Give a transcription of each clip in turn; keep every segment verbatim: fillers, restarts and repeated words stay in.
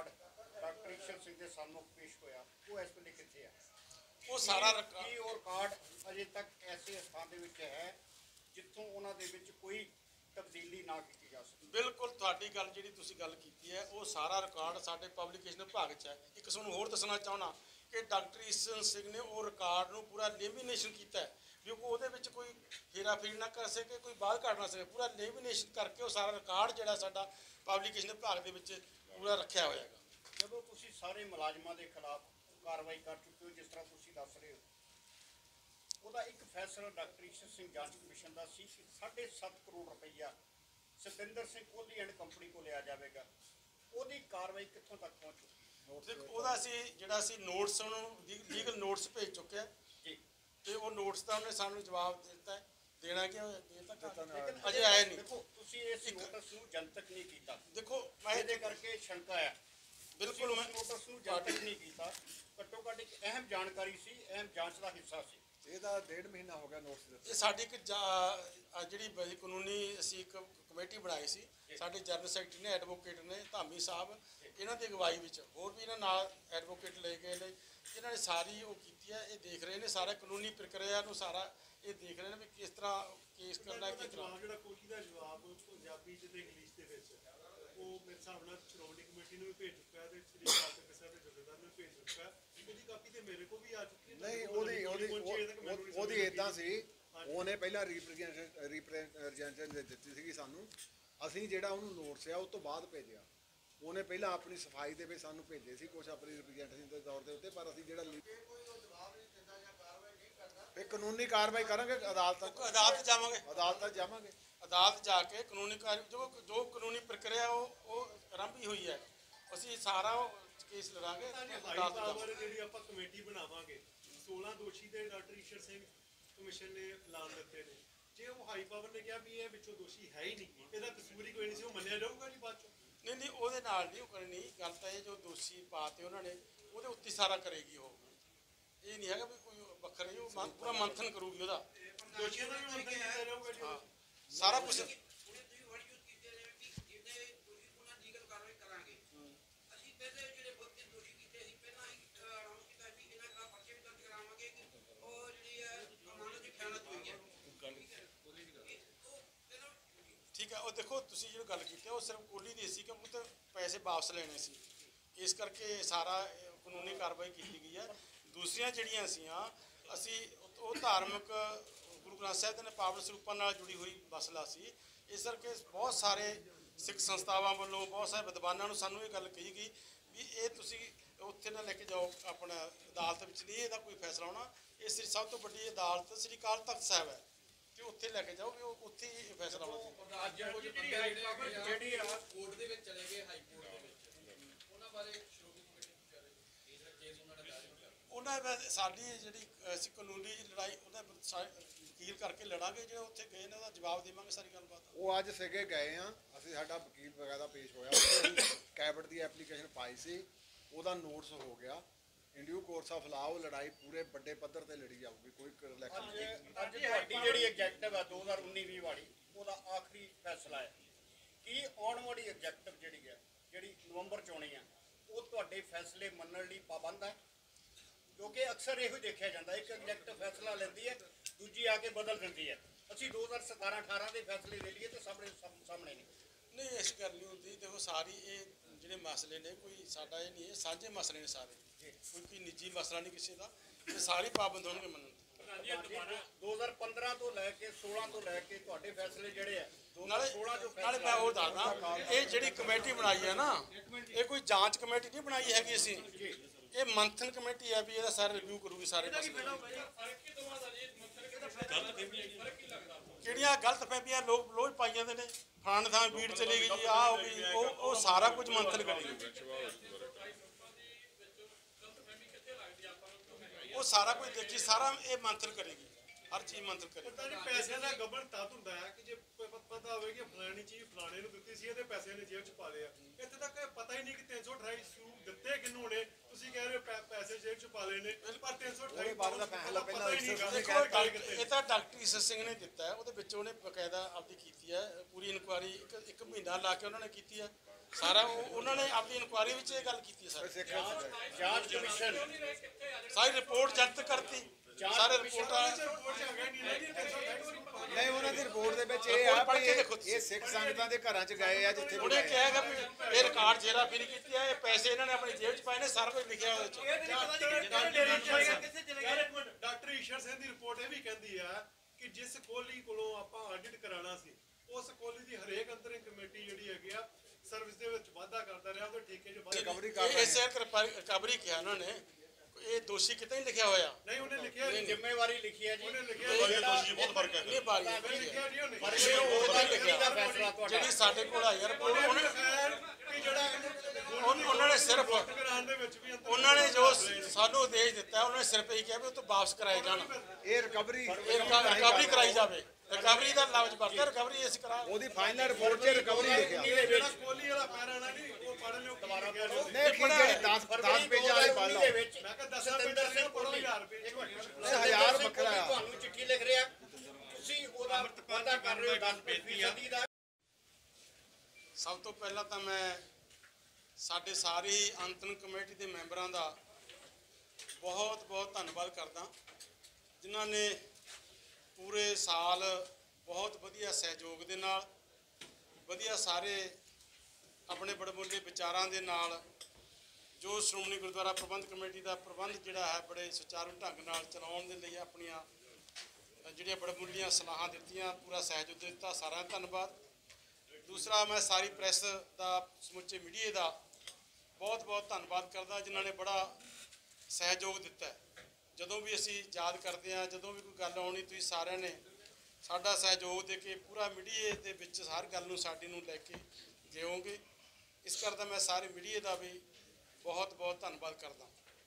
Record doctor Ishar Singh ਦੇ ਸਾਹਮਣੇ ਪੇਸ਼ ਹੋਇਆ ਉਹ ਇਸ ਵੇਲੇ ਕਿੱਥੇ ਹੈ? ਉਹ ਸਾਰਾ ਕੀ ਉਹ ਰਿਕਾਰਡ ਅਜੇ ਤੱਕ ਐਸੇ ਸਥਾਨ ਦੇ ਵਿੱਚ ਹੈ ਜਿੱਥੋਂ ਉਹਨਾਂ ਦੇ ਵਿੱਚ ਕੋਈ ਤਬਦੀਲੀ ਨਾ ਕੀਤੀ ਜਾ ਸਕੇ? ਬਿਲਕੁਲ ਤੁਹਾਡੀ ਗੱਲ ਜਿਹੜੀ ਤੁਸੀਂ ਗੱਲ ਕੀਤੀ ਹੈ ਉਹ ਸਾਰਾ ਰਿਕਾਰਡ ਸਾਡੇ ਪਬਲੀਕੇਸ਼ਨ ਵਿਭਾਗ 'ਚ ਹੈ। ਇੱਕ ਤੁਹਾਨੂੰ ਹੋਰ ਦੱਸਣਾ ਚਾਹੁੰਦਾ ਕਿ ਡਾਕਟਰ ਈਸ਼ਰ ਸਿੰਘ ਨੇ ਉਹ ਰਿਕਾਰਡ ਨੂੰ ਪੂਰਾ ਲੈਮੀਨੇਸ਼ਨ ਕੀਤਾ ਹੈ ਵੀ ਉਹਦੇ ਵਿੱਚ ਕੋਈ ਫੇਰਾ ਫੇਰੀ ਨਾ ਕਰ ਸਕੇ, ਕੋਈ ਬਾਅਦ ਘਟ ਨਾ ਸਕੇ। ਪੂਰਾ ਲੈਮੀਨੇਸ਼ਨ ਕਰਕੇ ਉਹ ਸਾਰਾ ਰਿਕਾਰਡ ਜਿਹੜਾ ਸਾਡਾ ਪਬਲੀਕੇਸ਼ਨ ਵਿਭਾਗ ਦੇ ਵਿੱਚ ਪੂਰਾ ਰੱਖਿਆ ਹੋਇਆ ਹੈਗਾ। ਜਦੋਂ ਤੁਸੀਂ ਸਾਰੇ ਮੁਲਾਜ਼ਮਾਂ ਦੇ ਖਿਲਾਫ ਕਾਰਵਾਈ ਕਰ ਚੁੱਕੇ ਹੋ ਜਿਸ ਤਰ੍ਹਾਂ ਤੁਸੀਂ ਦੱਸ ਰਹੇ ਹੋ, ਉਹਦਾ ਇੱਕ ਫੈਸਲਾ ਡਾਕਟਰ ਈਸ਼ਰ ਸਿੰਘ ਜਾਂਚ ਕਮਿਸ਼ਨ ਦਾ ਸੀ ਕਿ ਸਾਢੇ ਸੱਤ ਕਰੋੜ ਰੁਪਈਆ ਸਤਿੰਦਰ ਸਿੰਘ ਕੋਹਲੀ ਐਂਡ ਕੰਪਨੀ ਕੋਲ ਲਿਆ ਜਾਵੇਗਾ। ਉਹਦੀ ਕਾਰਵਾਈ ਕਿੱਥੋਂ ਤੱਕ ਪਹੁੰਚ ਚੁੱਕੀ? ਉਹਦਾ ਅਸੀਂ ਜਿਹੜਾ ਅਸੀਂ ਨੋਟਸ ਉਹਨੂੰ ਲੀਗਲ ਨੋਟਸ ਭੇਜ ਚੁੱਕੇ ਹਾਂ ਜੀ, ਤੇ ਉਹ ਨੋਟਸ ਦਾ ਉਹਨੇ ਸਾਨੂੰ ਜਵਾਬ ਦਿੱਤਾ ਹੈ। ਦੇਣਾ ਕਿ ਲੇਕਿਨ ਅਜੇ ਆਇਆ ਨਹੀਂ। ਦੇਖੋ ਤੁਸੀਂ ਇਸ ਨੋਟਿਸ ਨੂੰ ਜਨਤਕ ਨਹੀਂ ਕੀਤਾ। ਦੇਖੋ ਮੈਂ ਇਹਦੇ ਕਰਕੇ ਸ਼ੰਕਾ ਹੈ। ਬਿਲਕੁਲ ਮੈਂ ਨੋਟਿਸ ਨੂੰ ਜਨਤਕ ਨਹੀਂ ਕੀਤਾ। ਘੱਟੋ ਘੱਟ ਇੱਕ ਅਹਿਮ ਜਾਣਕਾਰੀ ਸੀ, ਅਹਿਮ ਜਾਂਚ ਦਾ ਹਿੱਸਾ ਸੀ। ਇਹਦਾ ਡੇਢ ਮਹੀਨਾ ਹੋ ਗਿਆ ਨੋਟਿਸ ਦਿੱਤੇ। ਇਹ ਸਾਡੀ ਇੱਕ ਜਿਹੜੀ ਕਾਨੂੰਨੀ ਅਸੀਂ ਇੱਕ ਕਮੇਟੀ ਬਣਾਈ ਸੀ, ਸਾਡੇ ਜਨਰਲ ਸੈਕਟਰੀ ਨੇ, ਐਡਵੋਕੇਟ ਨੇ ਧਾਮੀ ਸਾਹਿਬ, ਇਹਨਾਂ ਦੀ ਅਗਵਾਈ ਵਿੱਚ ਹੋਰ ਵੀ ਇਹਨਾਂ ਨਾਲ ਐਡਵੋਕੇਟ ਲੈ ਗਏ ਨੇ। ਇਹਨਾਂ ਨੇ ਸਾਰੀ ਉਹ ਕੀਤੀ ਹੈ, ਇਹ ਦੇਖ ਰਹੇ ਨੇ ਸਾਰਾ ਕਾਨੂੰਨੀ ਪ੍ਰਕਿਰਿਆ ਨੂੰ, ਸਾਰਾ ਇਹ ਦੇਖ ਰਹੇ ਨੇ ਵੀ ਕਿਸ ਤਰ੍ਹਾਂ ਕੇਸ ਕਰਨਾ ਹੈ, ਕਿਸ ਤਰ੍ਹਾਂ। ਜਿਹੜਾ ਕੋਹਲੀ ਦਾ ਜਵਾਬ ਪੰਜਾਬੀ ਚ ਤੇ ਇੰਗਲਿਸ਼ ਦੇ ਵਿੱਚ ਉਹ ਮੇਰੇ ਹਿਸਾਬ ਨਾਲ ਸ਼੍ਰੋਮਣੀ ਕਮੇਟੀ ਨੂੰ ਵੀ ਭੇਜ ਚੁੱਕਾ ਹੈ ਤੇ ਸ੍ਰੀ ਅਕਾਲ ਤਖਤ ਸਾਹਿਬ ਦੇ ਜਥੇਦਾਰ ਨੂੰ ਭੇਜ ਚੁੱਕਾ ਹੈ। ਉਹਦੀ ਕਾਪੀ ਤੇ ਮੇਰੇ ਕੋਲ ਵੀ ਆ ਚੁੱਕੀ ਹੈ। ਨਹੀਂ, ਉਹਦੀ ਉਹਦੀ ਉਹਦੀ ਇਦਾਂ ਸੀ, ਉਹਨੇ ਪਹਿਲਾਂ ਰੀਪ੍ਰੈਜ਼ੈਂਟੇਸ਼ਨ ਦਿੱਤੀ ਸੀਗੀ ਸਾਨੂੰ। ਅਸੀਂ ਜਿਹੜਾ ਉਹਨੂੰ ਨੋਟਿਸ ਆ ਉਹ ਤੋਂ ਬਾਅਦ ਭੇਜਿਆ। ਉਹਨੇ ਪਹਿਲਾਂ ਆਪਣੀ ਸਫਾਈ ਦੇ ਵਿੱਚ ਸਾਨੂੰ ਭੇਜੇ ਸੀ ਕੁਝ ਆਪਣੀ ਰਿਪਰੈਜ਼ੈਂਟੇਸ਼ਨ ਦੇ ਤੌਰ ਦੇ ਉੱਤੇ, ਪਰ ਅਸੀਂ ਜਿਹੜਾ ਫਿਰ ਕਾਨੂੰਨੀ ਕਾਰਵਾਈ ਕਰਾਂਗੇ। ਅਦਾਲਤ ਅਦਾਲਤ ਜਾਵਾਂਗੇ ਅਦਾਲਤ ਜਾਵਾਂਗੇ ਅਦਾਲਤ ਜਾ ਕੇ ਕਾਨੂੰਨੀ ਜੋ ਜੋ ਕਾਨੂੰਨੀ ਪ੍ਰਕਿਰਿਆ ਉਹ ਉਹ ਆਰੰਭੀ ਹੋਈ ਹੈ, ਅਸੀਂ ਸਾਰਾ ਕੇਸ ਲੜਾਂਗੇ। ਜਿਹੜੀ ਆਪਾਂ ਕਮੇਟੀ ਬਣਾਵਾਂਗੇ, ਸੋਲਾਂ ਦੋਸ਼ੀ ਦੇ ਡਾਕਟਰ ਈਸ਼ਰ ਸਿੰਘ ਕਮਿਸ਼ਨ ਨੇ ਐਲਾਨ ਦਿੱਤੇ ਨੇ। ਜੇ ਉਹ ਹਾਈ ਪਾਵਰ ਨੇ ਕਿਹਾ ਵੀ ਇਹ ਵਿੱਚੋਂ ਦੋਸ਼ੀ ਹੈ ਹੀ ਨਹੀਂ, ਇਹਦਾ ਕਸੂਰ ਹੀ ਕੋਈ ਨਹੀਂ ਸੀ, ਉਹ ਮੰਨਿਆ ਜਾਊਗਾ ਨਹੀਂ ਬਾਅਦ ਚੋਂ? ਨਹੀਂ ਨਹੀਂ, ਉਹਦੇ ਨਾਲ ਨਹੀਂ ਉਹ ਕਰਨੀ ਗੱਲ। ਤਾਂ ਇਹ ਜੋ ਦੋਸ਼ੀ ਪਾਤੇ ਉਹਨਾਂ ਨੇ ਉਹਦੇ ਉੱਤੇ ਸਾਰਾ ਕਰੇਗੀ ਉਹ। ਇਹ ਨਹੀਂ ਹੈਗਾ ਵੀ ਕੋਈ ਵੱਖਰਾ, ਉਹ ਪੂਰਾ ਮੰਥਨ ਕਰੂਗੀ ਉਹਦਾ। ਦੋਸ਼ੀਆਂ ਦਾ ਵੀ ਮੰਥਨ ਕੀਤਾ ਜਾਊਗਾ ਜੀ, ਸਾਰਾ ਕੁਝ। ਠੀਕ ਹੈ, ਉਹ ਦੇਖੋ ਤੁਸੀਂ ਜਿਹੜੀ ਗੱਲ ਕੀਤੀ ਉਹ ਸਿਰਫ ਕੋਹਲੀ ਦੀ ਸੀ, ਕਿਉਂਕਿ ਉਹ ਪੈਸੇ ਵਾਪਸ ਲੈਣੇ ਸੀ, ਇਸ ਕਰਕੇ ਸਾਰਾ ਕਾਨੂੰਨੀ ਕਾਰਵਾਈ ਕੀਤੀ ਗਈ ਹੈ। ਦੂਸਰੀਆਂ ਜਿਹੜੀਆਂ ਸੀਆਂ ਅਸੀਂ ਉਹ ਧਾਰਮਿਕ ਗੁਰੂ ਗ੍ਰੰਥ ਸਾਹਿਬ ਦੇ ਪਾਵਨ ਸਰੂਪਾਂ ਨਾਲ ਜੁੜੀ ਹੋਈ ਮਸਲਾ ਸੀ, ਇਸ ਕਰਕੇ ਬਹੁਤ ਸਾਰੇ ਸਿੱਖ ਸੰਸਥਾਵਾਂ ਵੱਲੋਂ ਬਹੁਤ ਸਾਰੇ ਵਿਦਵਾਨਾਂ ਨੂੰ ਸਾਨੂੰ ਇਹ ਗੱਲ ਕਹੀ ਗਈ ਵੀ ਇਹ ਤੁਸੀਂ ਉੱਥੇ ਨਾ ਲੈ ਕੇ ਜਾਓ ਆਪਣਾ ਅਦਾਲਤ ਵਿੱਚ, ਨਹੀਂ ਇਹਦਾ ਕੋਈ ਫੈਸਲਾ ਹੋਣਾ। ਇਹ ਸ੍ਰੀ ਸਭ ਤੋਂ ਵੱਡੀ ਅਦਾਲਤ ਸ੍ਰੀ ਅਕਾਲ ਤਖਤ ਸਾਹਿਬ ਹੈ, ਤੇ ਉੱਥੇ ਲੈ ਕੇ ਜਾਓ ਵੀ ਉਹ ਉੱਥੇ ਹੀ ਫੈਸਲਾ ਹੋਣਾ। ਜਿਹੜੀ ਹਾਈ ਪਾਵਰ ਜਿਹੜੀ ਆ ਕੋਰਟ ਦੇ ਵਿੱਚ ਚਲੇ ਗਏ, ਹਾਈ ਕੋਰਟ ਦੇ ਵਿੱਚ, ਉਹਨਾਂ ਬਾਰੇ ਸ਼੍ਰੋਮਣੀ ਕਮੇਟੀ ਨੂੰ ਕਹਿ ਰਹੇ ਕੇਸ ਉਹਨਾਂ ਨੇ ਦਾਇਰ ਕੀਤਾ। ਉਹਨਾਂ ਸਾਡੀ ਜਿਹੜੀ ਅਸੀਂ ਕਾਨੂੰਨੀ ਲੜਾਈ ਉਹਦਾ ਵਕੀਲ ਕਰਕੇ ਲੜਾਂਗੇ। ਜਿਹੜੇ ਉੱਥੇ ਗਏ ਨੇ ਉਹਦਾ ਜਵਾਬ ਦੇਵਾਂਗੇ ਸਾਰੀ ਗੱਲਬਾਤ। ਉਹ ਅੱਜ ਸੀਗੇ ਗਏ ਆ, ਅਸੀਂ ਸਾਡਾ ਵਕੀਲ ਵਗੈਰਾ ਪੇਸ਼ ਹੋਇਆ, ਕੈਬਨਿਟ ਦੀ ਐਪਲੀਕੇਸ਼ਨ ਪਾਈ ਸੀ, ਉਹਦਾ ਨੋਟਿਸ ਹੋ ਗਿਆ। ਇੰਡਿਊ ਕੋਰਸ ਆਫ ਲਾਅ ਉਹ ਲੜਾਈ ਪੂਰੇ ਵੱਡੇ ਪੱਧਰ ਤੇ ਲੜੀ ਜਾਊਗੀ। ਕੋਈ ਇਲੈਕਸ਼ਨ ਅੱਜ ਤੁਹਾਡੀ ਜਿਹੜੀ ਐਗਜੈਕਟਿਵ ਹੈ ਦੋ ਹਜ਼ਾਰ ਉੱਨੀ ਵੀਹ ਵਾਲੀ, ਉਹਦਾ ਆਖਰੀ ਫੈਸਲਾ ਹੈ ਕਿ ਆਉਣ ਵਾਲੀ ਐਗਜੈਕਟਿਵ ਜਿਹੜੀ ਹੈ ਜਿਹੜੀ ਨਵੰਬਰ 'ਚ ਆਉਣੀ ਹੈ, ਉਹ ਤੁਹਾਡੇ ਫੈਸਲੇ ਮੰਨਣ ਲਈ ਪਾਬੰਦ ਹੈ? ਕਿਉਂਕਿ ਅਕਸਰ ਇਹੋ ਦੇਖਿਆ ਜਾਂਦਾ, ਇੱਕ ਐਗਜੈਕਟਿਵ ਫੈਸਲਾ ਲੈਂਦੀ ਹੈ, ਦੂਜੀ ਆ ਕੇ ਬਦਲ ਦਿੰਦੀ ਹੈ। ਅਸੀਂ ਦੋ ਹਜ਼ਾਰ ਸਤਾਰਾਂ ਅਠਾਰਾਂ ਦੇ ਫੈਸਲੇ ਲੈ ਲਈਏ ਤਾਂ ਸਾਹਮਣੇ ਸਾਹਮਣੇ ਨਹੀਂ ਨਹੀਂ ਇਸ ਗੱਲ ਨਹੀਂ ਹੁੰਦੀ। ਦੇਖੋ ਸਾਰੀ ਇਹ ਜਿਹੜੇ ਮਸਲੇ ਨੇ ਕੋਈ ਸਾਡਾ ਇਹ ਨਹੀਂ, ਇਹ ਸਾਂਝੇ ਮਸਲੇ ਨੇ ਸਾਰੇ, ਕੋਈ ਕੋਈ ਨਿੱਜੀ ਮਸਲਾ ਨਹੀਂ ਕਿਸੇ ਦਾ, ਇਹ ਸਾਰੇ ਪਾਬੰਦ ਹੋਣਗੇ ਮੰਨਣ ਦੇ। ਦੋ ਹਜ਼ਾਰ ਪੰਦਰਾਂ ਤੋਂ ਲੈ ਕੇ ਸੋਲਾਂ ਤੋਂ ਲੈ ਕੇ ਤੁਹਾਡੇ ਫੈਸਲੇ ਜਿਹੜੇ ਆ ਨਾਲੇ ਨਾਲੇ ਮੈਂ ਉਹ ਦੱਸਦਾ, ਇਹ ਜਿਹੜੀ ਕਮੇਟੀ ਬਣਾਈ ਹੈ ਨਾ, ਇਹ ਕੋਈ ਜਾਂਚ ਕਮੇਟੀ ਨਹੀਂ ਬਣਾਈ ਹੈਗੀ ਅਸੀਂ, ਇਹ ਮੰਥਨ ਕਮੇਟੀ ਹੈ ਵੀ ਇਹਦਾ ਸਾਰਾ ਰਿਵਿਊ ਕਰੂਗੀ ਸਾਰੇ ਮਸਲੇ। ਕਿਹੜੀਆਂ ਗਲਤ ਫਹਿਮੀਆਂ ਲੋਕ ਲੋਕ ਪਾਈ ਜਾਂਦੇ ਨੇ, ਫਲਾਣੇ ਥਾਂ ਭੀੜ ਚਲੀ ਗਈ ਜੀ, ਆਹ ਹੋ ਗਈ, ਉਹ ਉਹ ਸਾਰਾ ਕੁਝ ਮੰਥਨ ਕਰੇਗੀ, ਉਹ ਸਾਰਾ ਕੁਝ ਦੇਖੀ, ਸਾਰਾ ਇਹ ਮੰਥਨ ਕਰੇਗੀ, ਹਰ ਚੀਜ਼ ਮੰਥਨ ਕਰੇਗੀ। ਪੈਸਿਆਂ ਦਾ ਗਬਨ ਤਦ ਹੁੰਦਾ ਹੈ ਕਿ ਜੇ ਪਤਾ ਹੋਵੇ ਕਿ ਫਲਾਣੀ ਚੀਜ਼ ਫਲਾਣੇ ਨੂੰ ਦਿੱਤੀ ਸੀ, ਇਹਦੇ ਪੈਸੇ ਨੇ ਜੇਬ 'ਚ ਪਾ ਲਿਆ। ਇੱਥੇ ਤੱਕ ਪਤਾ ਹੀ ਨਹੀਂ ਕਿ ਤਿੰਨ ਸੌ ਅਠਾਈ ਸੂਟ ਦਿੱਤੇ ਕਿਹਨੂੰ ਨੇ। ਤੁਸੀਂ ਕਹਿ ਰਹੇ ਹੋ ਪੈਸੇ ਜੇਬ 'ਚ ਪਾ ਲਏ ਨੇ, ਪਰ ਤਿੰਨ ਸੌ ਅਠਾਈ ਦਾ ਫੈਸਲਾ ਪਹਿਲਾਂ ਇਹ ਤਾਂ ਡਾਕਟਰ ਈਸ਼ਰ ਸਿੰਘ ਨੇ ਦਿੱਤਾ ਹੈ, ਉਹਦੇ ਵਿੱਚ ਉਹਨੇ ਬਕਾਇਦਾ ਆਪਦੀ ਕੀਤੀ ਹੈ ਪੂਰੀ ਇਨਕੁਆਇਰੀ, ਇੱਕ ਇੱਕ ਮਹੀਨਾ ਲਾ ਕੇ ਉਹਨਾਂ ਨੇ ਕੀਤੀ ਹੈ। ਸਾਰਾ ਉਹ- ਉਹਨਾਂ ਨੇ ਆਪਣੀ ਇਨਕੁਆਇਰੀ ਵਿੱਚ ਇਹ ਗੱਲ ਕੀਤੀ ਹੈ ਸਰ। ਸਿੱਖ ਜਾਂਚ ਕਮਿਸ਼ਨ ਸਾਰੀ ਰਿਪੋਰਟ ਜਨਤਕ ਕਰਤੀ, ਸਾਰੇ ਰਿਪੋਰਟਾਂ ਨਹੀਂ, ਉਹਨਾਂ ਦੀ ਰਿਪੋਰਟ ਦੇ ਵਿੱਚ ਇਹ ਆ ਪੜ੍ਹ ਕੇ ਦੇਖੋ ਕਿ ਤੁਸੀਂ। ਇਹ ਸਿੱਖ ਸੰਗਤਾਂ ਦੇ ਘਰਾਂ 'ਚ ਗਏ ਆ ਜਿੱਥੇ ਵੀ ਉਹਨੇ ਗਏ ਕਿਹਾ ਹੈਗਾ ਵੀ ਇਹ ਰਿਕਾਰਡ ਜੇਰਾ ਫੇਰੀ ਕੀਤੀ ਹੈ, ਇਹ ਪੈਸੇ ਇਹਨਾਂ ਨੇ ਆਪਣੀ ਜੇਬ 'ਚ ਪਾਏ ਨੇ, ਸਾਰਾ ਕੁਝ ਲਿਖਿਆ ਉਹਦੇ 'ਚ। ਡਾਕਟਰ ਈਸ਼ਰ ਸਿੰਘ ਦੀ ਰਿਪੋਰਟ ਇਹ ਵੀ ਕਹਿੰਦੀ ਆ ਕਿ ਜਿਸ ਕੋਹਲੀ ਕੋਲੋਂ ਆਪਾਂ ਆਡਿਟ ਕਰਾਉਣਾ ਸੀ, ਉਸ ਕੋਹਲੀ ਦੀ ਹਰੇਕ ਅੰਤਰਿੰਗ ਕਮੇਟੀ ਜਿਹੜੀ ਹੈਗੀ ਆ ਸਰਵਿਸ ਦੇ ਵਿੱਚ ਵਾਧਾ ਕਰਦਾ ਰਿਹਾ, ਉਹਦੇ ਠੇਕੇ 'ਚ ਵਾਧਾ ਰਿਕਵਰੀ ਇਹ ਕਰ ਰਹੇ ਇਸੇ ਰਿਕਵਰੀ ਕਿਹਾ ਉਹਨਾਂ ਨੇ, ਇਹ ਦੋਸ਼ੀ ਕਿਤੇ ਨਹੀਂ ਲਿਖਿਆ ਹੋਇਆ। ਨਹੀਂ ਉਹਨੇ ਲਿਖਿਆ ਨਹੀਂ, ਜ਼ਿੰਮੇਵਾਰੀ ਲਿਖੀ ਹੈ ਜੀ ਉਹਨੇ ਲਿਖਿਆ ਬਹੁਤ ਫਰਕ ਹੈ ਨਹੀਂ ਬਾਰੀ ਉਹਨੇ ਲਿਖਿਆ ਨਹੀਂ ਉਹਨੇ ਪਰ ਇਹ ਉਹਦਾ ਲਿਖੀ ਦਾ ਫੈਸਲਾ ਤੁਹਾਡਾ ਜਿਹੜੀ ਸਾਡੇ ਕੋਲ ਆਈ ਯਾਰ ਉਹਨੇ ਉਹਨਾਂ ਲਿਖਿਆ ਕਿ ਜਿਹੜਾ ਉਹਨਾਂ ਨੇ ਸਿਰਫ ਕਰਾਉਣ ਦੇ ਵਿੱਚ ਵੀ ਅੰਤਰ ਉਹਨਾਂ ਨੇ ਜੋ ਸਾਨੂੰ ਉਦੇਸ਼ ਦਿੱਤਾ, ਉਹਨਾਂ ਨੇ ਸਿਰਫ ਇਹ ਕਿਹਾ ਵੀ ਉਹ ਤੋਂ ਵਾਪਸ ਕਰਾਏ ਜਾਣ, ਇਹ ਰਿਕਵਰੀ ਇਹ ਰਿਕਵਰੀ ਕਰਾਈ ਜਾਵੇ। ਰਿਕਵਰੀ ਦਾ ਲਫ਼ਜ਼ ਵਰਤਿਆ, ਰਿਕਵਰੀ ਅਸੀਂ ਕਰਾ ਉਹਦੀ ਫਾਈਨਲ ਰਿਪੋਰਟ 'ਚ ਰਿਕਵਰੀ ਲਿਖਿਆ ਜਿਹੜਾ ਕੋਹਲੀ ਵਾਲਾ ਪੈਰਾ ਨਾ ਨਹੀਂ ਉਹ ਪੜ੍ਹ ਲਿਓ ਦੁਬਾਰਾ ਪੜ੍ਹੋ। ਨਹੀਂ, ਕੀ ਜਿਹੜੀ ਦਸ ਦਸ ਪੇਜਾਂ ਵਾਲੀ ਪੜ੍ਹ ਲਓ। ਦੇ ਵਿੱਚ ਮੈਂ ਕਿਹਾ ਦਸਾਂ ਪਿੰਡਾਂ ਸਿੰਘ ਪੜ੍ਹੋ ਹਜ਼ਾਰ ਰੁਪਏ ਇਹ ਹਜ਼ਾਰ ਵੱਖਰਾ ਆ। ਤੁਹਾਨੂੰ ਚਿੱਠੀ ਲਿਖ ਰਿਹਾ, ਤੁਸੀਂ ਉਹਦਾ ਵਾਅਦਾ ਕਰ ਰਹੇ ਹੋ ਦਸ ਫੀਸਦੀ ਦਾ। ਸਭ ਤੋਂ ਪਹਿਲਾਂ ਤਾਂ ਮੈਂ ਸਾਡੇ ਸਾਰੇ ਹੀ ਅੰਤਨ ਕਮੇਟੀ ਦੇ ਮੈਂਬਰਾਂ ਦਾ ਬਹੁਤ ਬਹੁਤ ਧੰਨਵਾਦ ਕਰਦਾ, ਜਿਨ੍ਹਾਂ ਨੇ ਪੂਰੇ ਸਾਲ ਬਹੁਤ ਵਧੀਆ ਸਹਿਯੋਗ ਦੇ ਨਾਲ, ਵਧੀਆ ਸਾਰੇ ਆਪਣੇ ਬੜਬੋਲੇ ਵਿਚਾਰਾਂ ਦੇ ਨਾਲ ਜੋ ਸ਼੍ਰੋਮਣੀ ਗੁਰਦੁਆਰਾ ਪ੍ਰਬੰਧ ਕਮੇਟੀ ਦਾ ਪ੍ਰਬੰਧ ਜਿਹੜਾ ਹੈ ਬੜੇ ਸੁਚਾਰੂ ਢੰਗ ਨਾਲ ਚਲਾਉਣ ਦੇ ਲਈ ਆਪਣੀਆਂ ਜਿਹੜੀਆਂ ਬੜਬੋਲੀਆਂ ਸਲਾਹਾਂ ਦਿੱਤੀਆਂ, ਪੂਰਾ ਸਹਿਯੋਗ ਦਿੱਤਾ, ਸਾਰਿਆਂ ਦਾ ਧੰਨਵਾਦ। ਦੂਸਰਾ, ਮੈਂ ਸਾਰੀ ਪ੍ਰੈਸ ਦਾ, ਸਮੁੱਚੇ ਮੀਡੀਆ ਦਾ ਬਹੁਤ ਬਹੁਤ ਧੰਨਵਾਦ ਕਰਦਾ, ਜਿਨ੍ਹਾਂ ਨੇ ਬੜਾ ਸਹਿਯੋਗ ਦਿੱਤਾ। ਜਦੋਂ ਵੀ ਅਸੀਂ ਯਾਦ ਕਰਦੇ ਹਾਂ, ਜਦੋਂ ਵੀ ਕੋਈ ਗੱਲ ਆਉਣੀ, ਤੁਸੀਂ ਸਾਰਿਆਂ ਨੇ ਸਾਡਾ ਸਹਿਯੋਗ ਦੇ ਕੇ ਪੂਰਾ ਮੀਡੀਆ ਦੇ ਵਿੱਚ ਹਰ ਗੱਲ ਨੂੰ ਸਾਡੀ ਨੂੰ ਲੈ ਕੇ ਜਿਓਗੇ। ਇਸ ਕਰਦਾ ਮੈਂ ਸਾਰੇ ਮੀਡੀਆ ਦਾ ਵੀ ਬਹੁਤ ਬਹੁਤ ਧੰਨਵਾਦ ਕਰਦਾ।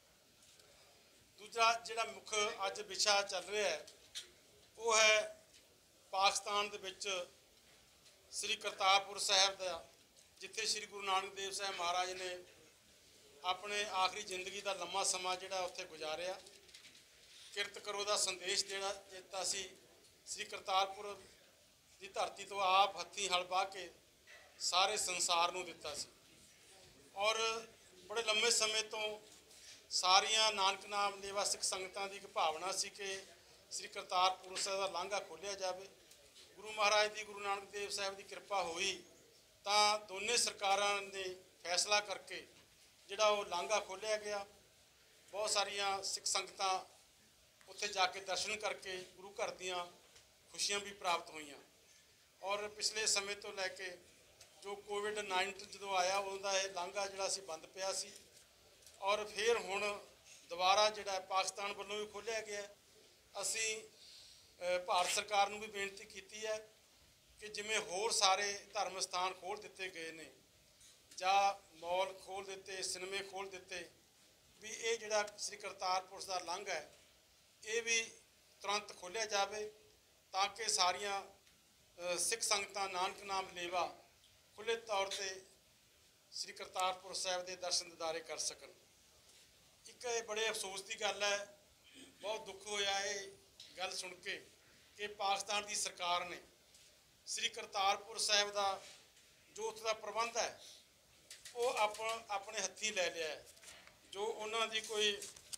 ਦੂਜਾ ਜਿਹੜਾ ਮੁੱਖ ਅੱਜ ਵਿਸ਼ਾ ਚੱਲ ਰਿਹਾ ਹੈ ਉਹ ਹੈ ਪਾਕਿਸਤਾਨ ਦੇ ਵਿੱਚ ਸ੍ਰੀ ਕਰਤਾਰਪੁਰ ਸਾਹਿਬ ਦਾ, ਜਿੱਥੇ ਸ੍ਰੀ ਗੁਰੂ ਨਾਨਕ ਦੇਵ ਸਾਹਿਬ ਮਹਾਰਾਜ ਨੇ ਆਪਣੇ ਆਖਰੀ ਜ਼ਿੰਦਗੀ ਦਾ ਲੰਮਾ ਸਮਾਂ ਜਿਹੜਾ ਉੱਥੇ ਗੁਜ਼ਾਰਿਆ। ਕਿਰਤ ਕਰੋ ਦਾ ਸੰਦੇਸ਼ ਜਿਹੜਾ ਦਿੱਤਾ ਸੀ, ਸ੍ਰੀ ਕਰਤਾਰਪੁਰ ਦੀ ਧਰਤੀ ਤੋਂ ਆਪ ਹੱਥੀਂ ਹਲ ਵਾਹ ਕੇ ਸਾਰੇ ਸੰਸਾਰ ਨੂੰ ਦਿੱਤਾ ਸੀ। ਔਰ ਬੜੇ ਲੰਮੇ ਸਮੇਂ ਤੋਂ ਸਾਰੀਆਂ ਨਾਨਕ ਨਾਮ ਲੇਵਾ ਸਿੱਖ ਸੰਗਤਾਂ ਦੀ ਇੱਕ ਭਾਵਨਾ ਸੀ ਕਿ ਸ੍ਰੀ ਕਰਤਾਰਪੁਰ ਸਾਹਿਬ ਦਾ ਲਾਂਘਾ ਖੋਲ੍ਹਿਆ ਜਾਵੇ। ਗੁਰੂ ਮਹਾਰਾਜ ਦੀ, ਗੁਰੂ ਨਾਨਕ ਦੇਵ ਸਾਹਿਬ ਦੀ ਕਿਰਪਾ ਹੋਈ ਤਾਂ ਦੋਨੇ ਸਰਕਾਰਾਂ ਨੇ ਫੈਸਲਾ ਕਰਕੇ ਜਿਹੜਾ ਉਹ ਲਾਂਘਾ ਖੋਲ੍ਹਿਆ ਗਿਆ। ਬਹੁਤ ਸਾਰੀਆਂ ਸਿੱਖ ਸੰਗਤਾਂ ਉੱਥੇ ਜਾ ਕੇ ਦਰਸ਼ਨ ਕਰਕੇ ਗੁਰੂ ਘਰ ਦੀਆਂ ਖੁਸ਼ੀਆਂ ਵੀ ਪ੍ਰਾਪਤ ਹੋਈਆਂ। ਔਰ ਪਿਛਲੇ ਸਮੇਂ ਤੋਂ ਲੈ ਕੇ ਜੋ ਕੋਵਿਡ ਨਾਈਨਟੀਨ ਜਦੋਂ ਆਇਆ, ਉਹਦਾ ਇਹ ਲਾਂਘਾ ਜਿਹੜਾ ਸੀ ਬੰਦ ਪਿਆ ਸੀ, ਔਰ ਫਿਰ ਹੁਣ ਦੁਬਾਰਾ ਜਿਹੜਾ ਪਾਕਿਸਤਾਨ ਵੱਲੋਂ ਵੀ ਖੋਲ੍ਹਿਆ ਗਿਆ। ਅਸੀਂ ਭਾਰਤ ਸਰਕਾਰ ਨੂੰ ਵੀ ਬੇਨਤੀ ਕੀਤੀ ਹੈ ਕਿ ਜਿਵੇਂ ਹੋਰ ਸਾਰੇ ਧਰਮ ਸਥਾਨ ਖੋਲ੍ਹ ਦਿੱਤੇ ਗਏ ਨੇ ਜਾਂ ਮੌਲ ਖੋਲ੍ਹ ਦਿੱਤੇ, ਸਿਨੇਮੇ ਖੋਲ੍ਹ ਦਿੱਤੇ, ਵੀ ਇਹ ਜਿਹੜਾ ਸ੍ਰੀ ਕਰਤਾਰਪੁਰ ਦਾ ਲਾਂਘਾ ਹੈ ਇਹ ਵੀ ਤੁਰੰਤ ਖੋਲ੍ਹਿਆ ਜਾਵੇ ਤਾਂ ਕਿ ਸਾਰੀਆਂ ਸਿੱਖ ਸੰਗਤਾਂ ਨਾਨਕ ਨਾਮ ਲੇਵਾ ਖੁੱਲ੍ਹੇ ਤੌਰ 'ਤੇ ਸ੍ਰੀ ਕਰਤਾਰਪੁਰ ਸਾਹਿਬ ਦੇ ਦਰਸ਼ਨ ਦਿਦਾਰੇ ਕਰ ਸਕਣ। ਇੱਕ ਇਹ ਬੜੇ ਅਫਸੋਸ ਦੀ ਗੱਲ ਹੈ, ਬਹੁਤ ਦੁੱਖ ਹੋਇਆ ਇਹ ਗੱਲ ਸੁਣ ਕੇ ਕਿ ਪਾਕਿਸਤਾਨ ਦੀ ਸਰਕਾਰ ਨੇ ਸ੍ਰੀ ਕਰਤਾਰਪੁਰ ਸਾਹਿਬ ਦਾ ਜੋ ਉੱਥੇ ਦਾ ਪ੍ਰਬੰਧ ਹੈ ਉਹ ਆਪ ਆਪਣੇ ਹੱਥੀਂ ਲੈ ਲਿਆ ਹੈ। ਜੋ ਉਹਨਾਂ ਦੀ ਕੋਈ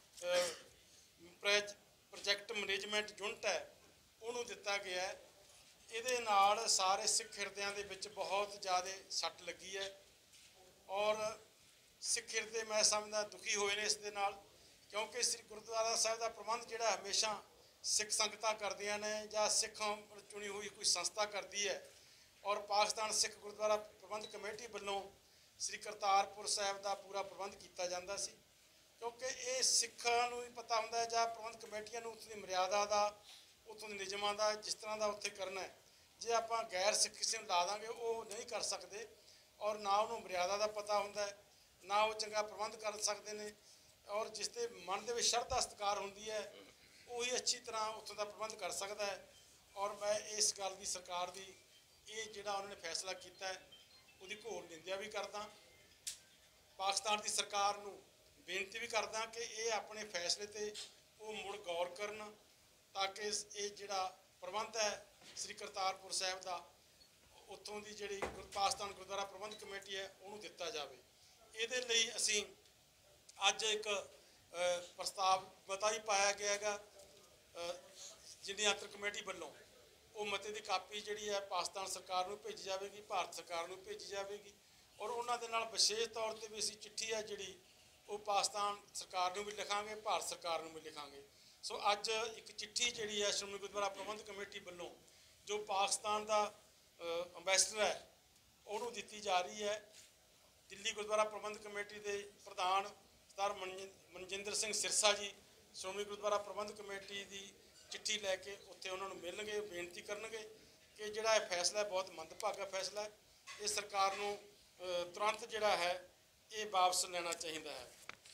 ਪ੍ਰੋਜੈਕਟ ਮੈਨੇਜਮੈਂਟ ਯੂਨਿਟ ਹੈ ਉਹਨੂੰ ਦਿੱਤਾ ਗਿਆ ਹੈ। ਇਹਦੇ ਨਾਲ ਸਾਰੇ ਸਿੱਖ ਹਿਰਦਿਆਂ ਦੇ ਵਿੱਚ ਬਹੁਤ ਜ਼ਿਆਦਾ ਸੱਟ ਲੱਗੀ ਹੈ ਔਰ ਸਿੱਖ ਹਿਰਦੇ ਮੈਂ ਸਮਝਦਾ ਦੁਖੀ ਹੋਏ ਨੇ ਇਸ ਦੇ ਨਾਲ, ਕਿਉਂਕਿ ਸ੍ਰੀ ਗੁਰਦੁਆਰਾ ਸਾਹਿਬ ਦਾ ਪ੍ਰਬੰਧ ਜਿਹੜਾ ਹਮੇਸ਼ਾ ਸਿੱਖ ਸੰਗਤਾਂ ਕਰਦੀਆਂ ਨੇ ਜਾਂ ਸਿੱਖਾਂ ਚੁਣੀ ਹੋਈ ਕੋਈ ਸੰਸਥਾ ਕਰਦੀ ਹੈ। ਔਰ ਪਾਕਿਸਤਾਨ ਸਿੱਖ ਗੁਰਦੁਆਰਾ ਪ੍ਰਬੰਧ ਕਮੇਟੀ ਵੱਲੋਂ ਸ੍ਰੀ ਕਰਤਾਰਪੁਰ ਸਾਹਿਬ ਦਾ ਪੂਰਾ ਪ੍ਰਬੰਧ ਕੀਤਾ ਜਾਂਦਾ ਸੀ, ਕਿਉਂਕਿ ਇਹ ਸਿੱਖਾਂ ਨੂੰ ਹੀ ਪਤਾ ਹੁੰਦਾ ਹੈ ਜਾਂ ਪ੍ਰਬੰਧ ਕਮੇਟੀਆਂ ਨੂੰ ਉੱਥੋਂ ਦੀ ਮਰਿਆਦਾ ਦਾ, ਉੱਥੋਂ ਦੇ ਨਿਯਮਾਂ ਦਾ, ਜਿਸ ਤਰ੍ਹਾਂ ਦਾ ਉੱਥੇ ਕਰਨਾ ਹੈ। ਜੇ ਆਪਾਂ ਗੈਰ ਸਿੱਖ ਕਿਸੇ ਨੂੰ ਲਾ ਦਾਂਗੇ ਉਹ ਨਹੀਂ ਕਰ ਸਕਦੇ, ਔਰ ਨਾ ਉਹਨੂੰ ਮਰਿਆਦਾ ਦਾ ਪਤਾ ਹੁੰਦਾ ਹੈ, ਨਾ ਉਹ ਚੰਗਾ ਪ੍ਰਬੰਧ ਕਰ ਸਕਦੇ ਨੇ। ਔਰ ਜਿਸ ਦੇ ਮਨ ਦੇ ਵਿੱਚ ਸ਼ਰਧਾ ਸਤਿਕਾਰ ਹੁੰਦੀ ਹੈ ਉਹੀ ਅੱਛੀ ਤਰ੍ਹਾਂ ਉੱਥੋਂ ਦਾ ਪ੍ਰਬੰਧ ਕਰ ਸਕਦਾ ਹੈ। ਔਰ ਮੈਂ ਇਸ ਗੱਲ ਦੀ ਸਰਕਾਰ ਦੀ ਇਹ ਜਿਹੜਾ ਉਹਨਾਂ ਨੇ ਫੈਸਲਾ ਕੀਤਾ ਹੈ ਉਹਦੀ ਘੋਰ ਨਿੰਦਿਆ ਵੀ ਕਰਦਾ। ਪਾਕਿਸਤਾਨ ਦੀ ਸਰਕਾਰ ਨੂੰ ਬੇਨਤੀ ਵੀ ਕਰਦਾ ਕਿ ਇਹ ਆਪਣੇ ਫੈਸਲੇ 'ਤੇ ਉਹ ਮੁੜ ਗੌਰ ਕਰਨ ਤਾਂ ਕਿ ਇਹ ਜਿਹੜਾ ਪ੍ਰਬੰਧ ਹੈ ਸ੍ਰੀ ਕਰਤਾਰਪੁਰ ਸਾਹਿਬ ਦਾ ਉੱਥੋਂ ਦੀ ਜਿਹੜੀ ਗੁਰ- ਪਾਕਿਸਤਾਨ ਗੁਰਦੁਆਰਾ ਪ੍ਰਬੰਧਕ ਕਮੇਟੀ ਹੈ ਉਹਨੂੰ ਦਿੱਤਾ ਜਾਵੇ। ਇਹਦੇ ਲਈ ਅਸੀਂ ਅੱਜ ਇੱਕ ਅ, ਪ੍ਰਸਤਾਵ ਮਤਾ ਹੀ ਪਾਇਆ ਗਿਆ ਹੈਗਾ ਅ, ਜਿੰਨੀ ਅੰਤਰ ਕਮੇਟੀ ਵੱਲੋਂ। ਉਹ ਮਤੇ ਦੀ ਕਾਪੀ ਜਿਹੜੀ ਹੈ ਪਾਕਿਸਤਾਨ ਸਰਕਾਰ ਨੂੰ ਭੇਜੀ ਜਾਵੇਗੀ, ਭਾਰਤ ਸਰਕਾਰ ਨੂੰ ਭੇਜੀ ਜਾਵੇਗੀ, ਔਰ ਉਹਨਾਂ ਦੇ ਨਾਲ ਵਿਸ਼ੇਸ਼ ਤੌਰ ਤੇ ਵੀ ਅਸੀਂ ਚਿੱਠੀ ਹੈ ਜਿਹੜੀ ਉਹ ਪਾਕਿਸਤਾਨ ਸਰਕਾਰ ਨੂੰ ਵੀ ਲਿਖਾਂਗੇ, ਭਾਰਤ ਸਰਕਾਰ ਨੂੰ ਵੀ ਲਿਖਾਂਗੇ। ਸੋ ਅੱਜ ਇੱਕ ਚਿੱਠੀ ਜਿਹੜੀ ਹੈ ਸ਼੍ਰੋਮਣੀ ਗੁਰਦੁਆਰਾ ਪ੍ਰਬੰਧਕ ਕਮੇਟੀ ਵੱਲੋਂ ਜੋ ਪਾਕਿਸਤਾਨ ਦਾ ਅੰਬੈਸਡਰ ਹੈ ਉਹਨੂੰ ਦਿੱਤੀ ਜਾ ਰਹੀ ਹੈ। ਦਿੱਲੀ ਗੁਰਦੁਆਰਾ ਪ੍ਰਬੰਧਕ ਕਮੇਟੀ ਦੇ ਪ੍ਰਧਾਨ ਸਰਦਾਰ ਮਨਜਿੰ- ਮਨਜਿੰਦਰ ਸਿੰਘ ਸਿਰਸਾ ਜੀ ਸ਼੍ਰੋਮਣੀ ਗੁਰਦੁਆਰਾ ਪ੍ਰਬੰਧਕ ਕਮੇਟੀ ਦੀ ਚਿੱਠੀ ਲੈ ਕੇ ਉੱਥੇ ਉਹਨਾਂ ਨੂੰ ਮਿਲਣਗੇ, ਬੇਨਤੀ ਕਰਨਗੇ ਕਿ ਜਿਹੜਾ ਇਹ ਫੈਸਲਾ ਹੈ ਬਹੁਤ ਮੰਦਭਾਗਾ ਫੈਸਲਾ ਹੈ, ਇਹ ਸਰਕਾਰ ਨੂੰ ਅ, ਤੁਰੰਤ ਜਿਹੜਾ ਹੈ ਇਹ ਵਾਪਸ ਲੈਣਾ ਚਾਹੀਦਾ ਹੈ।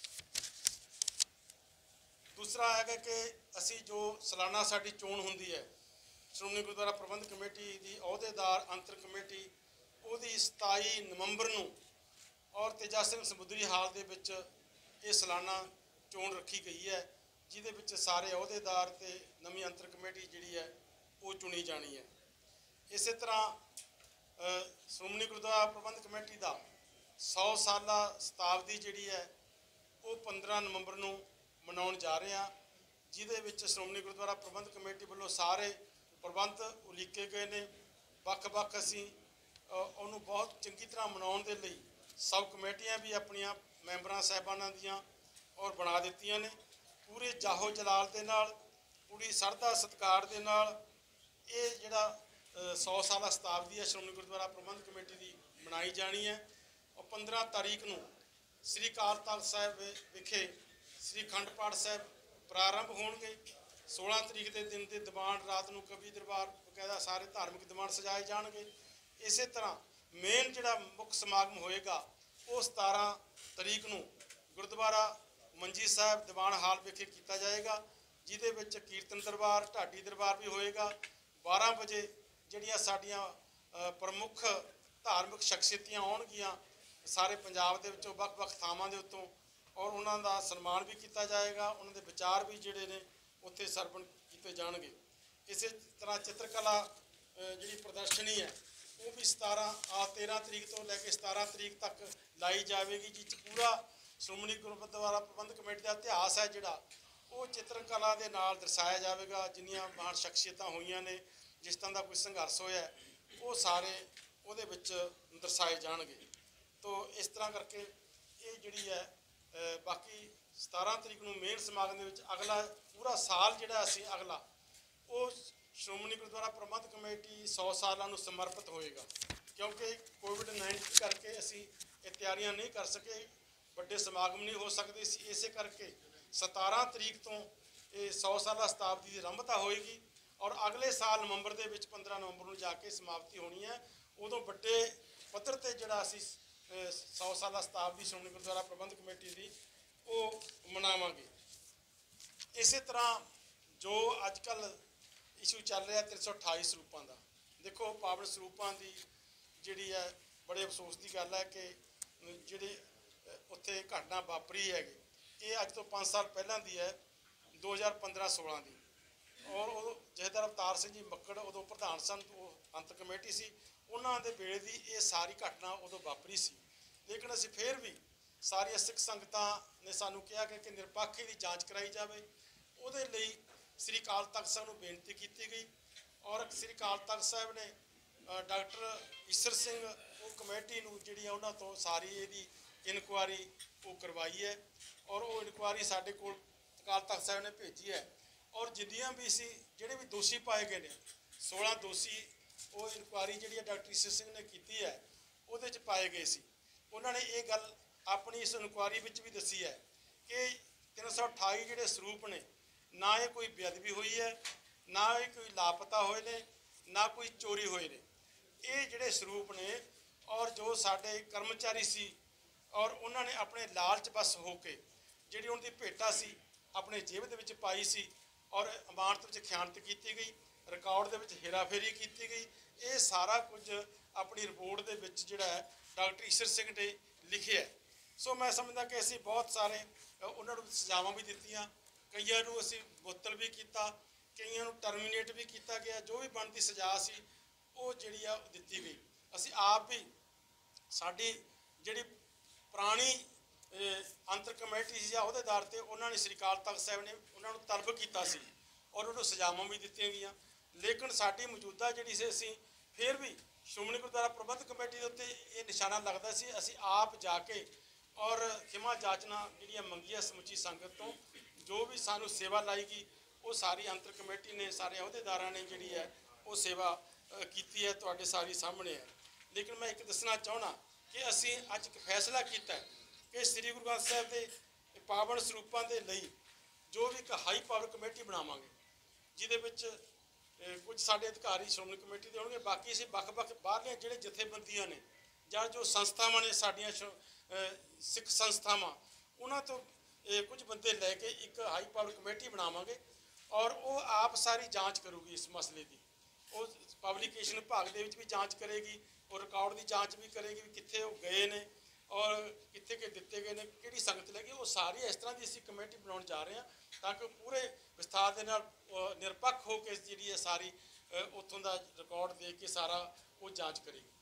ਦੂਸਰਾ ਹੈਗਾ ਕਿ ਅਸੀਂ ਜੋ ਸਾਲਾਨਾ ਸਾਡੀ ਚੋਣ ਹੁੰਦੀ ਹੈ ਸ਼੍ਰੋਮਣੀ ਗੁਰਦੁਆਰਾ ਪ੍ਰਬੰਧਕ ਕਮੇਟੀ ਦੀ ਅਹੁਦੇਦਾਰ ਅੰਤਰ ਕਮੇਟੀ, ਉਹਦੀ ਸਤਾਈ ਨਵੰਬਰ ਨੂੰ ਔਰ ਤੇਜਾ ਸਿੰਘ ਸਮੁੰਦਰੀ ਹਾਲ ਦੇ ਵਿੱਚ ਇਹ ਸਾਲਾਨਾ ਚੋਣ ਰੱਖੀ ਗਈ ਹੈ, ਜਿਹਦੇ ਵਿੱਚ ਸਾਰੇ ਅਹੁਦੇਦਾਰ ਤੇ ਨਵੀਂ ਅੰਤਰ ਕਮੇਟੀ ਜਿਹੜੀ ਹੈ ਉਹ ਚੁਣੀ ਜਾਣੀ ਹੈ। ਇਸੇ ਤਰ੍ਹਾਂ ਅ, ਸ਼੍ਰੋਮਣੀ ਗੁਰਦੁਆਰਾ ਪ੍ਰਬੰਧਕ ਕਮੇਟੀ ਦਾ ਸੌ ਸਾਲਾ ਸ਼ਤਾਬਦੀ ਜਿਹੜੀ ਹੈ ਉਹ ਪੰਦਰਾਂ ਨਵੰਬਰ ਨੂੰ ਮਨਾਉਣ ਜਾ ਰਹੇ ਹਾਂ, ਜਿਹਦੇ ਵਿੱਚ ਸ਼੍ਰੋਮਣੀ ਗੁਰਦੁਆਰਾ ਪ੍ਰਬੰਧਕ ਕਮੇਟੀ ਵੱਲੋਂ ਸਾਰੇ ਪ੍ਰਬੰਧ ਉਲੀਕੇ ਗਏ ਨੇ। ਵੱਖ-ਵੱਖ ਅਸੀਂ ਅ, ਉਹਨੂੰ ਬਹੁਤ ਚੰਗੀ ਤਰ੍ਹਾਂ ਮਨਾਉਣ ਦੇ ਲਈ ਸਬ ਕਮੇਟੀਆਂ ਵੀ ਆਪਣੀਆਂ ਮੈਂਬਰਾਂ ਸਾਹਿਬਾਨਾਂ ਦੀਆਂ ਔਰ ਬਣਾ ਦਿੱਤੀਆਂ ਨੇ। ਪੂਰੇ ਜਾਹੋ ਜਲਾਲ ਦੇ ਨਾਲ, ਪੂਰੀ ਸ਼ਰਧਾ ਸਤਿਕਾਰ ਦੇ ਨਾਲ ਇਹ ਜਿਹੜਾ ਸੌ ਸਾਲਾ ਸ਼ਤਾਬਦੀ ਹੈ ਸ਼੍ਰੋਮਣੀ ਗੁਰਦੁਆਰਾ ਪ੍ਰਬੰਧਕ ਕਮੇਟੀ ਦੀ ਮਨਾਈ ਜਾਣੀ ਹੈ। ਔਰ ਪੰਦਰਾਂ ਤਾਰੀਖ ਨੂੰ ਸ੍ਰੀ ਅਕਾਲ ਤਖ਼ਤ ਸਾਹਿਬ ਵਿਖੇ ਸ੍ਰੀ ਅਖੰਡ ਪਾਠ ਸਾਹਿਬ ਪ੍ਰਾਰੰਭ ਹੋਣਗੇ। ਸੋਲ੍ਹਾਂ ਤਰੀਕ ਦੇ ਦਿਨ ਦੇ ਦੀਵਾਨ ਰਾਤ ਨੂੰ ਕਵੀ ਦਰਬਾਰ ਬਕਾਇਦਾ ਸਾਰੇ ਧਾਰਮਿਕ ਦੀਵਾਨ ਸਜਾਏ ਜਾਣਗੇ। ਇਸੇ ਤਰ੍ਹਾਂ ਮੇਨ ਜਿਹੜਾ ਮੁੱਖ ਸਮਾਗਮ ਹੋਏਗਾ ਉਹ ਸਤਾਰਾਂ ਤਰੀਕ ਨੂੰ ਗੁਰਦੁਆਰਾ ਮੰਜੀ ਸਾਹਿਬ ਦੀਵਾਨ ਹਾਲ ਵਿਖੇ ਕੀਤਾ ਜਾਏਗਾ, ਜਿਹਦੇ ਵਿੱਚ ਕੀਰਤਨ ਦਰਬਾਰ, ਢਾਡੀ ਦਰਬਾਰ ਵੀ ਹੋਏਗਾ। ਬਾਰ੍ਹਾਂ ਵਜੇ ਜਿਹੜੀਆਂ ਸਾਡੀਆਂ ਅ, ਪ੍ਰਮੁੱਖ ਧਾਰਮਿਕ ਸ਼ਖਸੀਅਤਾਂ ਆਉਣਗੀਆਂ ਸਾਰੇ ਪੰਜਾਬ ਦੇ ਵਿੱਚੋਂ ਵੱਖ-ਵੱਖ ਥਾਵਾਂ ਦੇ ਉੱਤੋਂ, ਔਰ ਉਹਨਾਂ ਦਾ ਸਨਮਾਨ ਵੀ ਕੀਤਾ ਜਾਏਗਾ, ਉਹਨਾਂ ਦੇ ਵਿਚਾਰ ਵੀ ਜਿਹੜੇ ਨੇ ਉੱਥੇ ਸਰਵਣ ਕੀਤੇ ਜਾਣਗੇ। ਇਸੇ ਤਰ੍ਹਾਂ ਚਿੱਤਰਕਲਾ ਅ, ਜਿਹੜੀ ਪ੍ਰਦਰਸ਼ਨੀ ਹੈ ਉਹ ਵੀ ਸਤਾਰਾਂ ਆ ਤੇਰ੍ਹਾਂ ਤਰੀਕ ਤੋਂ ਲੈ ਕੇ ਸਤਾਰਾਂ ਤਰੀਕ ਤੱਕ ਲਾਈ ਜਾਵੇਗੀ, ਜਿਸ 'ਚ ਪੂਰਾ ਸ਼੍ਰੋਮਣੀ ਗੁਰਦੁਆਰਾ ਪ੍ਰਬੰਧਕ ਕਮੇਟੀ ਦਾ ਇਤਿਹਾਸ ਹੈ ਜਿਹੜਾ ਉਹ ਚਿੱਤਰਕਲਾ ਦੇ ਨਾਲ ਦਰਸਾਇਆ ਜਾਵੇਗਾ। ਜਿੰਨੀਆਂ ਮਹਾਨ ਸ਼ਖਸੀਅਤਾਂ ਹੋਈਆਂ ਨੇ, ਜਿਸ ਤਰ੍ਹਾਂ ਦਾ ਕੋਈ ਸੰਘਰਸ਼ ਹੋਇਆ ਉਹ ਸਾਰੇ ਉਹਦੇ ਵਿੱਚ ਦਰਸਾਏ ਜਾਣਗੇ। ਤੋ ਇਸ ਤਰ੍ਹਾਂ ਕਰਕੇ ਇਹ ਜਿਹੜੀ ਹੈ ਅ, ਬਾਕੀ ਸਤਾਰਾਂ ਤਰੀਕ ਨੂੰ ਮੇਨ ਸਮਾਗਮ ਦੇ ਵਿੱਚ ਅਗਲਾ ਪੂਰਾ ਸਾਲ ਜਿਹੜਾ ਅਸੀਂ ਅਗਲਾ ਉਹ ਸ਼੍ਰੋਮਣੀ ਗੁਰਦੁਆਰਾ ਪ੍ਰਬੰਧਕ ਕਮੇਟੀ ਸੌ ਸਾਲਾਂ ਨੂੰ ਸਮਰਪਿਤ ਹੋਏਗਾ, ਕਿਉਂਕਿ ਕੋਵਿਡ ਨਾਈਨਟੀਨ ਕਰਕੇ ਅਸੀਂ ਇਹ ਤਿਆਰੀਆਂ ਨਹੀਂ ਕਰ ਸਕੇ, ਵੱਡੇ ਸਮਾਗਮ ਨਹੀਂ ਹੋ ਸਕਦੇ ਸੀ। ਇਸੇ ਕਰਕੇ ਸਤਾਰਾਂ ਤਰੀਕ ਤੋਂ ਇਹ ਸੌ ਸਾਲਾ ਸ਼ਤਾਬਦੀ ਦੀ ਆਰੰਭਤਾ ਹੋਏਗੀ ਔਰ ਅਗਲੇ ਸਾਲ ਨਵੰਬਰ ਦੇ ਵਿੱਚ ਪੰਦਰਾਂ ਨਵੰਬਰ ਨੂੰ ਜਾ ਕੇ ਸਮਾਪਤੀ ਹੋਣੀ ਹੈ। ਉਦੋਂ ਵੱਡੇ ਪੱਧਰ 'ਤੇ ਜਿਹੜਾ ਅਸੀਂ ਸੌ ਸਾਲਾ ਸ਼ਤਾਬਦੀ ਸ਼੍ਰੋਮਣੀ ਗੁਰਦੁਆਰਾ ਪ੍ਰਬੰਧਕ ਕਮੇਟੀ ਦੀ ਉਹ ਮਨਾਵਾਂਗੇ। ਇਸੇ ਤਰ੍ਹਾਂ ਜੋ ਅੱਜ ਕੱਲ੍ਹ ਇਸ਼ੂ ਚੱਲ ਰਿਹਾ ਤਿੰਨ ਸੌ ਅਠਾਈ ਸਰੂਪਾਂ ਦਾ, ਦੇਖੋ ਪਾਵਨ ਸਰੂਪਾਂ ਦੀ ਜਿਹੜੀ ਹੈ ਬੜੇ ਅਫਸੋਸ ਦੀ ਗੱਲ ਹੈ ਕਿ ਜਿਹੜੇ ਉੱਥੇ ਘਟਨਾ ਵਾਪਰੀ ਹੈਗੀ ਇਹ ਅੱਜ ਤੋਂ ਪੰਜ ਸਾਲ ਪਹਿਲਾਂ ਦੀ ਹੈ, ਦੋ ਹਜ਼ਾਰ ਪੰਦਰਾਂ ਸੋਲ੍ਹਾਂ ਦੀ, ਔਰ ਉਦੋਂ ਜਥੇਦਾਰ ਅਵਤਾਰ ਸਿੰਘ ਜੀ ਮੱਕੜ ਉਦੋਂ ਪ੍ਰਧਾਨ ਸਨ, ਉਹ ਅੰਤਰ ਕਮੇਟੀ ਸੀ, ਉਹਨਾਂ ਦੇ ਵੇਲੇ ਦੀ ਇਹ ਸਾਰੀ ਘਟਨਾ ਉਦੋਂ ਵਾਪਰੀ ਸੀ। ਲੇਕਿਨ ਅਸੀਂ ਫਿਰ ਵੀ ਸਾਰੀਆਂ ਸਿੱਖ ਸੰਗਤਾਂ ਨੇ ਸਾਨੂੰ ਕਿਹਾ ਕਿ ਨਿਰਪੱਖ ਦੀ ਜਾਂਚ ਕਰਾਈ ਜਾਵੇ। ਉਹਦੇ ਲਈ ਸ੍ਰੀ ਅਕਾਲ ਤਖ਼ਤ ਸਾਹਿਬ ਨੂੰ ਬੇਨਤੀ ਕੀਤੀ ਗਈ ਔਰ ਸ੍ਰੀ ਅਕਾਲ ਤਖ਼ਤ ਸਾਹਿਬ ਨੇ ਡਾਕਟਰ ਈਸ਼ਰ ਸਿੰਘ ਉਹ ਕਮੇਟੀ ਨੂੰ ਜਿਹੜੀ ਆ ਉਹਨਾਂ ਤੋਂ ਸਾਰੀ ਇਹਦੀ ਇਨਕੁਆਰੀ ਉਹ ਕਰਵਾਈ ਹੈ ਔਰ ਉਹ ਇਨਕੁਆਰੀ ਸਾਡੇ ਕੋਲ ਅਕਾਲ ਤਖ਼ਤ ਸਾਹਿਬ ਨੇ ਭੇਜੀ ਹੈ। ਔਰ ਜਿੰਨੀਆਂ ਵੀ ਸੀ ਜਿਹੜੇ ਵੀ ਦੋਸ਼ੀ ਪਾਏ ਗਏ ਨੇ ਸੋਲ੍ਹਾਂ ਦੋਸ਼ੀ ਉਹ ਇਨਕੁਆਰੀ ਜਿਹੜੀ ਹੈ ਡਾਕਟਰ ਈਸ਼ਰ ਸਿੰਘ ਨੇ ਕੀਤੀ ਹੈ ਉਹਦੇ 'ਚ ਪਾਏ ਗਏ ਸੀ। ਉਹਨਾਂ ਨੇ ਇਹ ਗੱਲ ਆਪਣੀ ਇਸ ਇਨਕੁਆਰੀ ਵਿੱਚ ਵੀ ਦੱਸੀ ਹੈ ਕਿ ਤਿੰਨ ਸੌ ਅਠਾਈ ਜਿਹੜੇ ਸਰੂਪ ਨੇ ਨਾ ਇਹ ਕੋਈ ਬੇਅਦਬੀ ਹੋਈ ਹੈ, ਨਾ ਇਹ ਕੋਈ ਲਾਪਤਾ ਹੋਏ ਨੇ, ਨਾ ਕੋਈ ਚੋਰੀ ਹੋਏ ਨੇ। ਇਹ ਜਿਹੜੇ ਸਰੂਪ ਨੇ ਔਰ ਜੋ ਸਾਡੇ ਕਰਮਚਾਰੀ ਸੀ ਔਰ ਉਹਨਾਂ ਨੇ ਆਪਣੇ ਲਾਲਚ ਬਸ ਹੋ ਕੇ ਜਿਹੜੀ ਉਹਨਾਂ ਦੀ ਭੇਟਾ ਸੀ ਆਪਣੇ ਜੇਬ ਦੇ ਵਿੱਚ ਪਾਈ ਸੀ ਔਰ ਇਮਾਰਤ ਵਿੱਚ ਖਿਆਨਤ ਕੀਤੀ ਗਈ, ਰਿਕਾਰਡ ਦੇ ਵਿੱਚ ਹੇਰਾਫੇਰੀ ਕੀਤੀ ਗਈ। ਇਹ ਸਾਰਾ ਕੁਝ ਆਪਣੀ ਰਿਪੋਰਟ ਦੇ ਵਿੱਚ ਜਿਹੜਾ ਹੈ ਡਾਕਟਰ ਈਸ਼ਰ ਸਿੰਘ ਨੇ ਲਿਖਿਆ। ਸੋ ਮੈਂ ਸਮਝਦਾ ਕਿ ਅਸੀਂ ਬਹੁਤ ਸਾਰੇ ਉਹਨਾਂ ਨੂੰ ਸਜ਼ਾਵਾਂ ਵੀ ਦਿੱਤੀਆਂ, ਕਈਆਂ ਨੂੰ ਅਸੀਂ ਮੁਅੱਤਲ ਵੀ ਕੀਤਾ, ਕਈਆਂ ਨੂੰ ਟਰਮੀਨੇਟ ਵੀ ਕੀਤਾ ਗਿਆ। ਜੋ ਵੀ ਬਣਦੀ ਸਜ਼ਾ ਸੀ ਉਹ ਜਿਹੜੀ ਆ ਦਿੱਤੀ ਗਈ। ਅਸੀਂ ਆਪ ਵੀ ਸਾਡੀ ਜਿਹੜੀ ਪੁਰਾਣੀ ਅਹ, ਅੰਤਰ ਕਮੇਟੀ ਸੀ ਜਾਂ ਅਹੁਦੇਦਾਰ ਤੇ ਉਹਨਾਂ ਨੇ ਸ੍ਰੀ ਅਕਾਲ ਤਖਤ ਸਾਹਿਬ ਨੇ ਉਹਨਾਂ ਨੂੰ ਤਲਬ ਕੀਤਾ ਸੀ ਔਰ ਉਹਨਾਂ ਨੂੰ ਸਜ਼ਾਵਾਂ ਵੀ ਦਿੱਤੀਆਂ ਗਈਆਂ। ਲੇਕਿਨ ਸਾਡੀ ਮੌਜੂਦਾ ਜਿਹੜੀ ਸੀ ਅਸੀਂ ਫਿਰ ਵੀ ਸ਼੍ਰੋਮਣੀ ਗੁਰਦੁਆਰਾ ਪ੍ਰਬੰਧਕ ਕਮੇਟੀ ਦੇ ਉੱਤੇ ਇਹ ਨਿਸ਼ਾਨਾ ਲੱਗਦਾ ਸੀ, ਅਸੀਂ ਆਪ ਜਾ ਕੇ ਔਰ ਖਿਮਾ ਜਾਚਨਾ ਜਿਹੜੀਆਂ ਮੰਗੀਆਂ ਸਮੁੱਚੀ ਸੰਗਤ ਤੋਂ, ਜੋ ਵੀ ਸਾਨੂੰ ਸੇਵਾ ਲਾਈ ਗਈ ਉਹ ਸਾਰੀ ਅੰਤਰ ਕਮੇਟੀ ਨੇ, ਸਾਰੇ ਅਹੁਦੇਦਾਰਾਂ ਨੇ ਜਿਹੜੀ ਹੈ ਉਹ ਸੇਵਾ ਅ, ਕੀਤੀ ਹੈ, ਤੁਹਾਡੇ ਸਾਰੀ ਸਾਹਮਣੇ ਹੈ। ਲੇਕਿਨ ਮੈਂ ਇੱਕ ਦੱਸਣਾ ਚਾਹੁੰਦਾ ਕਿ ਅਸੀਂ ਅੱਜ ਇੱਕ ਫੈਸਲਾ ਕੀਤਾ ਹੈ ਕਿ ਸ੍ਰੀ ਗੁਰੂ ਗ੍ਰੰਥ ਸਾਹਿਬ ਦੇ ਪਾਵਨ ਸਰੂਪਾਂ ਦੇ ਲਈ ਜੋ ਵੀ ਇੱਕ ਹਾਈ ਪਾਵਰ ਕਮੇਟੀ ਬਣਾਵਾਂਗੇ, ਜਿਹਦੇ ਵਿੱਚ ਅ, ਕੁਝ ਸਾਡੇ ਅਧਿਕਾਰੀ ਸ਼੍ਰੋਮਣੀ ਕਮੇਟੀ ਦੇ ਹੋਣਗੇ, ਬਾਕੀ ਅਸੀਂ ਵੱਖ-ਵੱਖ ਬਾਹਰਲੀਆਂ ਜਿਹੜੇ ਜਥੇਬੰਦੀਆਂ ਨੇ ਜਾਂ ਜੋ ਸੰਸਥਾਵਾਂ ਨੇ ਸਾਡੀਆਂ ਸ਼੍ਰੋ- ਅ, ਸਿੱਖ ਸੰਸਥਾਵਾਂ, ਉਹਨਾਂ ਤੋਂ ਅ, ਕੁਝ ਬੰਦੇ ਲੈ ਕੇ ਇੱਕ ਹਾਈ ਪਾਵਰ ਕਮੇਟੀ ਬਣਾਵਾਂਗੇ ਔਰ ਉਹ ਆਪ ਸਾਰੀ ਜਾਂਚ ਕਰੂਗੀ ਇਸ ਮਸਲੇ ਦੀ। ਉਹ ਪਬਲੀਕੇਸ਼ਨ ਵਿਭਾਗ ਦੇ ਵਿੱਚ ਵੀ ਜਾਂਚ ਕਰੇਗੀ ਔਰ ਰਿਕਾਰਡ ਦੀ ਜਾਂਚ ਵੀ ਕਰੇਗੀ ਵੀ ਕਿੱਥੇ ਉਹ ਗਏ ਨੇ ਔਰ ਕਿੱਥੇ ਕਿ ਦਿੱਤੇ ਗਏ ਨੇ, ਕਿਹੜੀ ਸੰਗਤ ਲੈ ਗਈ। ਉਹ ਸਾਰੀ ਇਸ ਤਰ੍ਹਾਂ ਦੀ ਅਸੀਂ ਕਮੇਟੀ ਬਣਾਉਣ ਜਾ ਰਹੇ ਹਾਂ ਤਾਂ ਕਿ ਪੂਰੇ ਵਿਸਥਾਰ ਦੇ ਨਾਲ ਅ, ਨਿਰਪੱਖ ਹੋ ਕੇ ਜਿਹੜੀ ਹੈ ਸਾਰੀ ਅ, ਉੱਥੋਂ ਦਾ ਰਿਕਾਰਡ ਦੇਖ ਕੇ ਸਾਰਾ ਉਹ ਜਾਂਚ ਕਰੇਗੀ।